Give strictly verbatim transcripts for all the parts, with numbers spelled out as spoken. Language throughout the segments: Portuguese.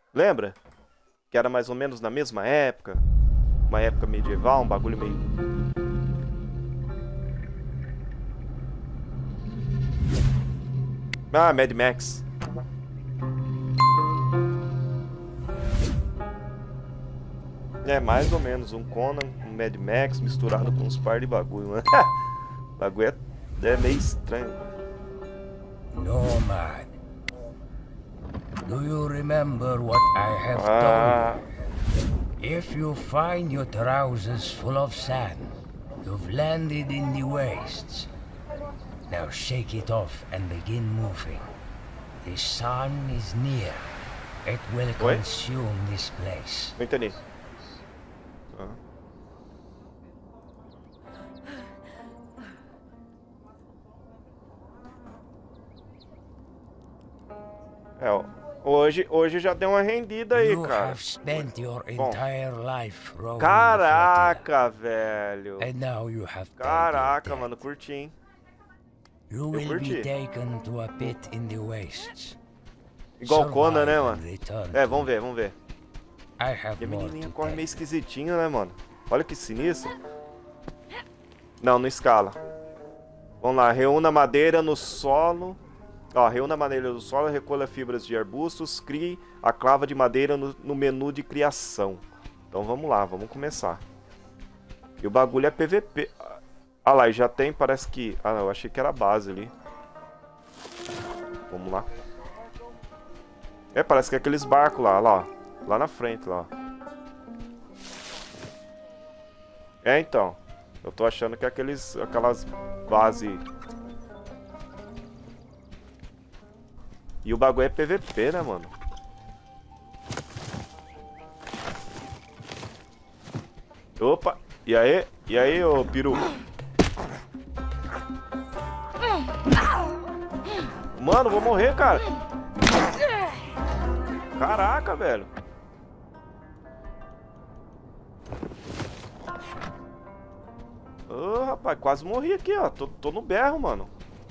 Lembra? Que era mais ou menos na mesma época. Uma época medieval, um bagulho meio... Ah, Mad Max. É, mais ou menos. Um Conan, um Mad Max misturado com uns par de bagulho, né? Bagulho é, é meio estranho. Nomad, do you remember what I have Ah, told you? If you find your trousers full of sand, you've landed in the wastes. Now shake it off and begin moving. The sun is near. It will Oi? consume this place. não entendi. Ah. É, ó. Hoje, hoje já deu uma rendida aí, You cara. have spent your Bom. entire life rowing the flotilla, Caraca, velho. and now you have paid your Caraca, debt. mano, curti, hein? You will curti. be taken to a pit in the wastes. Igual Conan, né, Survive mano? and return É, to vamos me. ver, vamos ver. I have E a more menininha to corre tell meio you. esquisitinho, né, mano? Olha que sinistro. Não, não escala. Vamos lá, reúna madeira no solo. Ó, reúna madeira no solo, recolha fibras de arbustos, crie a clava de madeira no, no menu de criação. Então vamos lá, vamos começar. E o bagulho é P V P. Ah lá, e já tem, parece que... Ah, eu achei que era a base ali. Vamos lá. É, parece que é aqueles barcos lá, lá, ó. Lá na frente, lá, ó. É, então. Eu tô achando que é aqueles, aquelas bases... E o bagulho é P V P, né, mano? Opa! E aí? E aí, ô peru? Mano, vou morrer, cara. Caraca, velho. Ô, rapaz, quase morri aqui, ó. Tô, tô no berro, mano.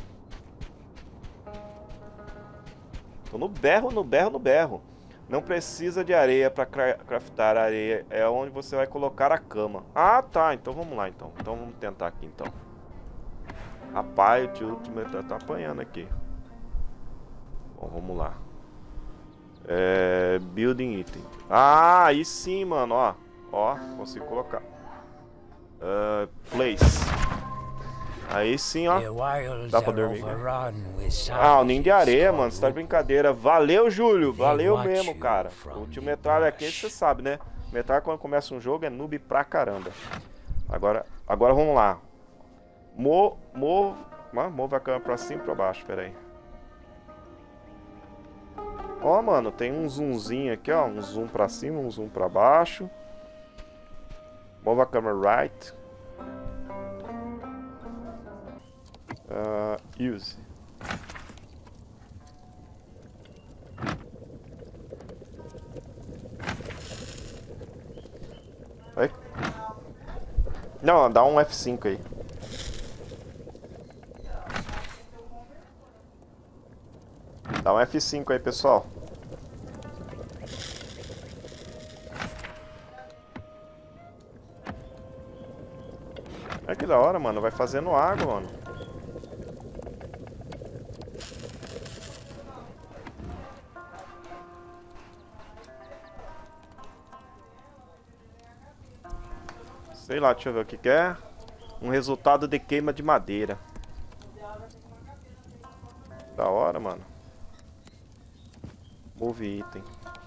Tô no berro, no berro, no berro. Não precisa de areia para craftar. A areia é onde você vai colocar a cama. Ah, tá. Então vamos lá, então. Então vamos tentar aqui, então. Rapaz, o tio tá, tá apanhando aqui. Bom, vamos lá. É... Building item. Ah, aí sim, mano, ó. Ó, consigo colocar. Uh, place. Aí sim, ó. Dá pra dormir. Ah, o ninho de areia, mano. Você tá de brincadeira. Valeu, Júlio. Valeu mesmo, cara. O tio Metralha aqui, você sabe, né? Metralha, quando começa um jogo, é noob pra caramba. Agora, agora vamos lá. Mo... Mo... Move a câmera pra cima e pra baixo, pera aí. Ó, mano, tem um zoomzinho aqui, ó. Um zoom pra cima, um zoom pra baixo. Move a câmera right. Uh, use. Oi? Não, dá um F cinco aí. Dá um F cinco aí, pessoal. É que da hora, mano. Vai fazendo água, mano. Sei lá, deixa eu ver o que que é. Um resultado de queima de madeira. Da hora, mano. Move item.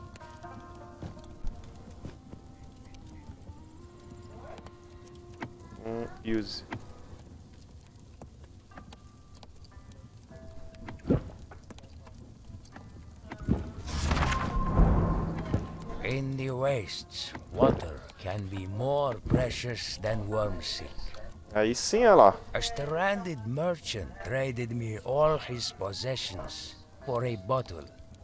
Hum, use. In the wastes, water can be more precious than wormseed. Aí sim, olha lá. A stranded merchant traded me all his possessions for a bottle.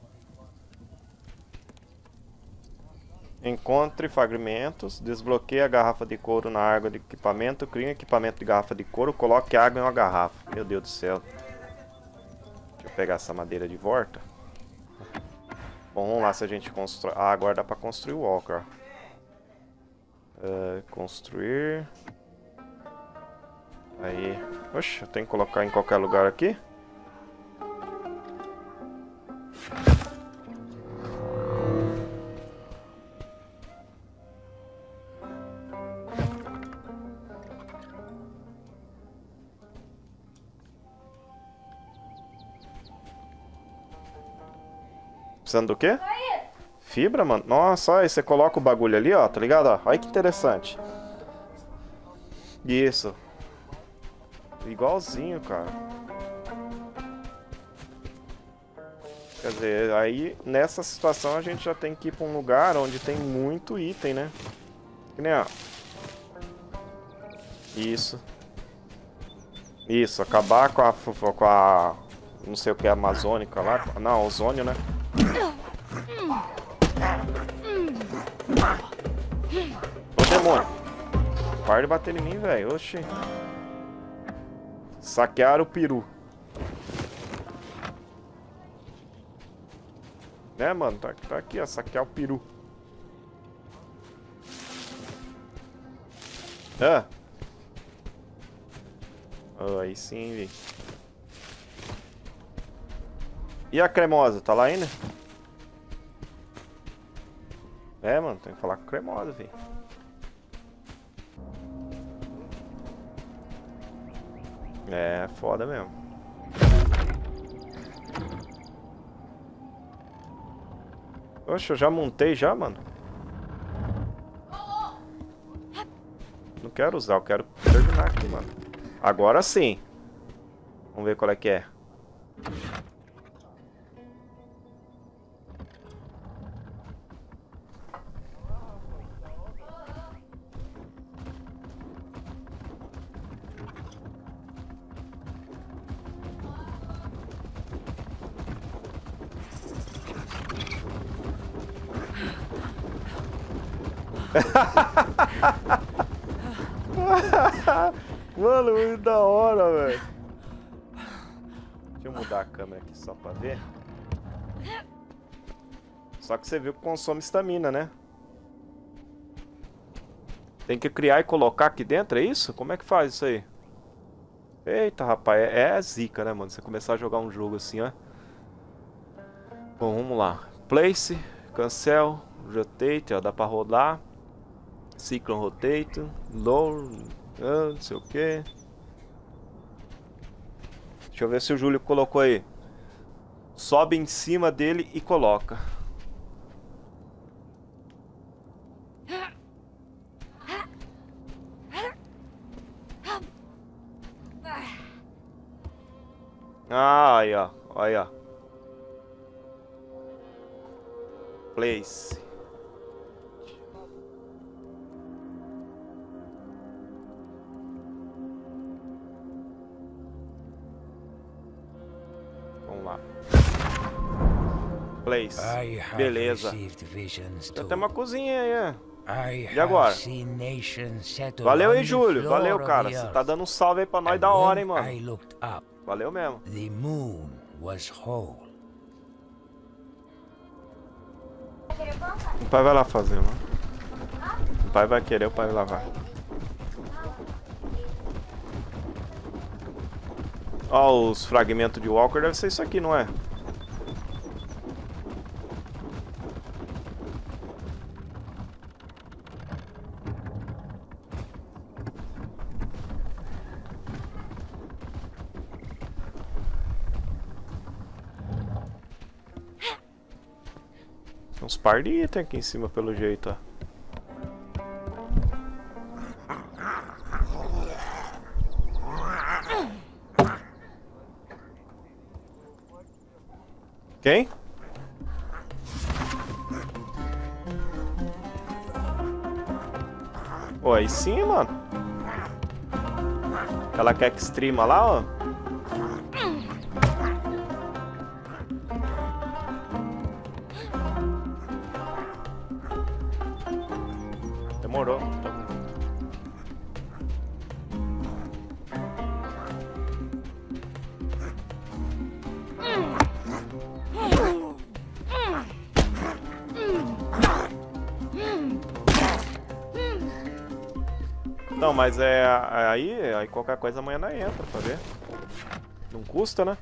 Encontre fragmentos, desbloqueie a garrafa de couro na água de equipamento, crie um equipamento de garrafa de couro, coloque água em uma garrafa. Meu Deus do céu. Deixa eu pegar essa madeira de volta. Bom, vamos lá se a gente constrói... Ah, agora dá pra construir o Walker. Uh, construir... Aí... Oxe, eu tenho que colocar em qualquer lugar aqui? Precisando do quê? Fibra, mano? Nossa, olha, você coloca o bagulho ali, ó, tá ligado? Ó, olha que interessante. Isso. Igualzinho, cara. Quer dizer, aí nessa situação a gente já tem que ir pra um lugar onde tem muito item, né? Que nem, ó. Isso. Isso, acabar com a... com a... não sei o que é amazônica lá. Não, ozônio, né? Ô demônio. Para de bater em mim, velho. Oxi. Saquear o peru. Né, mano? Tá, tá aqui, ó. Saquear o peru. Ah. Oh, aí sim, vi. E a cremosa? Tá lá ainda? É, mano. Tem que falar com a cremosa, vi. É, foda mesmo. Oxe, eu já montei já, mano. Não quero usar, eu quero terminar aqui, mano. Agora sim. Vamos ver qual é que é. Mano, muito da hora, velho. Deixa eu mudar a câmera aqui só pra ver. Só que você viu que consome estamina, né? Tem que criar e colocar aqui dentro, é isso? Como é que faz isso aí? Eita, rapaz, é, é zica, né, mano? Você começar a jogar um jogo assim, ó. Bom, vamos lá. Place, cancel, rotate, ó, dá pra rodar. Cyclone rotate, low, ah, não sei o que. Deixa eu ver se o Júlio colocou aí. Sobe em cima dele e coloca. Ah, aí ó, aí ó. Place. Vamos lá. Place. Beleza. Já tem uma cozinha aí, é. E agora? Valeu aí, Júlio. Valeu, cara. Você tá dando um salve aí pra nós da hora, hein, mano. Valeu mesmo. The moon was whole. O pai vai lá fazer, mano. O pai vai querer, o pai vai lavar. Ó, os fragmentos de Walker deve ser isso aqui, não é? Tem uns par de item aqui em cima, pelo jeito, ó. Quem? Pô, aí sim, mano. Ela quer que streama lá, ó. Demorou. Não, mas é aí, aí qualquer coisa amanhã nós entra pra ver. Não custa, né?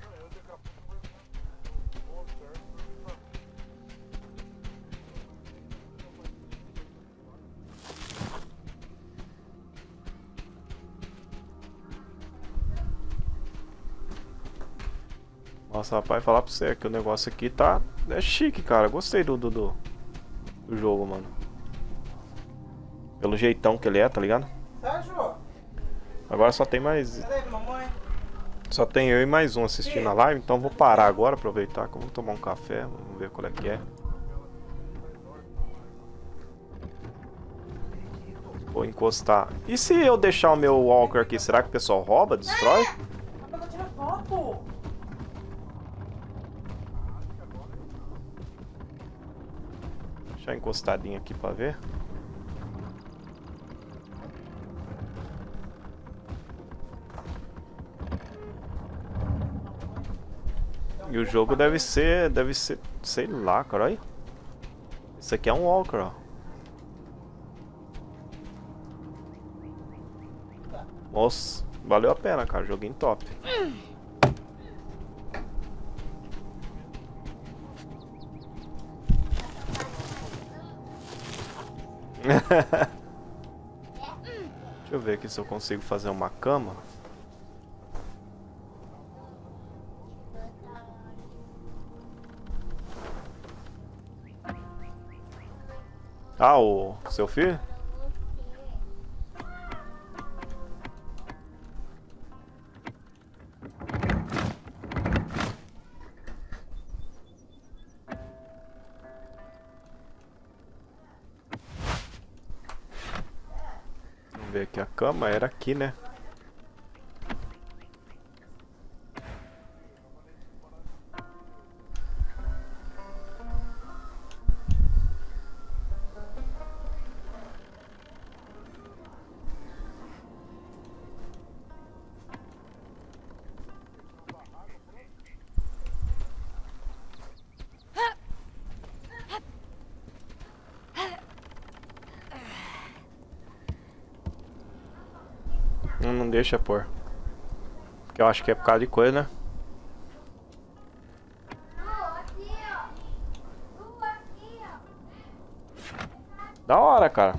Nossa, rapaz, falar pra você que o negócio aqui tá... É chique, cara. Gostei do, do, do, do jogo, mano. Pelo jeitão que ele é, tá ligado? Sérgio, Agora só tem mais... cadê mamãe? Só tem eu e mais um assistindo a live, então vou parar agora, aproveitar que eu vou tomar um café, vamos ver qual é que é. Vou encostar. E se eu deixar o meu walker aqui, será que o pessoal rouba, destrói? Eu vou tirar foto. Deixar encostadinho aqui pra ver. E o jogo deve ser, deve ser, sei lá, cara, olha. Isso aqui é um walker, ó. Nossa, valeu a pena, cara, joguinho top. Deixa eu ver aqui se eu consigo fazer uma cama. Ah, o seu filho? Vamos ver aqui, a cama era aqui, né? Não, não deixa pôr. Porque eu acho que é por causa de coisa, né? Da hora, cara.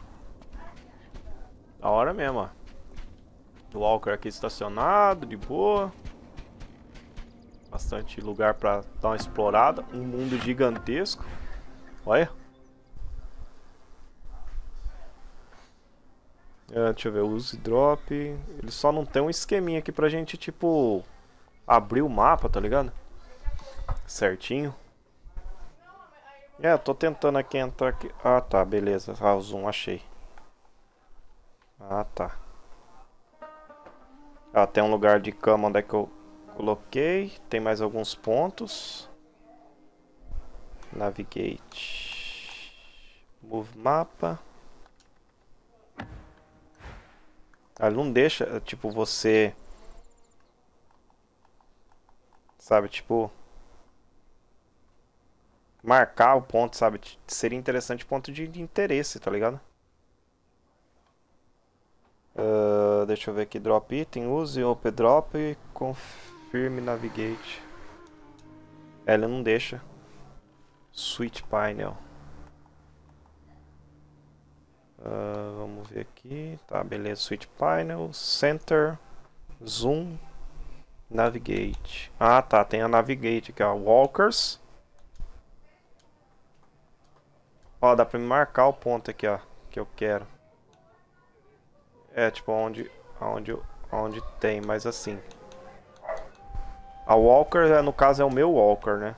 Da hora mesmo, ó. O walker aqui estacionado, de boa. Bastante lugar pra dar uma explorada. Um mundo gigantesco. Olha. É, deixa eu ver, use drop. Ele só não tem um esqueminha aqui pra gente, tipo, abrir o mapa, tá ligado? Certinho. É, eu tô tentando aqui entrar aqui. Ah, tá, beleza. Ah, o zoom, achei. Ah, tá. Ah, tem um lugar de cama onde é que eu coloquei. Tem mais alguns pontos. Navigate. Move mapa. Ele não deixa, tipo, você... Sabe, tipo... Marcar o ponto, sabe? Seria interessante ponto de, de interesse, tá ligado? Uh, deixa eu ver aqui, drop item, use open drop e confirme navigate. É, ele não deixa. Switch panel. Uh, vamos ver aqui, tá, beleza, switch panel, center, zoom, navigate. Ah, tá, tem a navigate aqui, ó, walkers. Ó, dá pra me marcar o ponto aqui, ó, que eu quero. É, tipo, onde, onde, onde tem, mas assim. A walker, no caso, é o meu walker, né?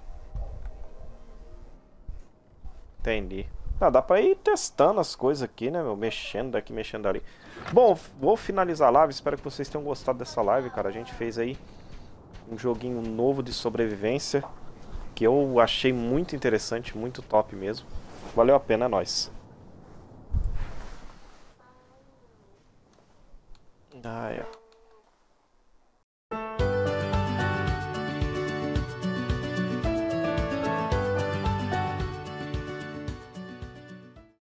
Entendi. Ah, dá pra ir testando as coisas aqui, né, meu? Mexendo daqui, mexendo ali. Bom, vou finalizar a live. Espero que vocês tenham gostado dessa live, cara. A gente fez aí um joguinho novo de sobrevivência que eu achei muito interessante, muito top mesmo. Valeu a pena, é nóis. Ah, é.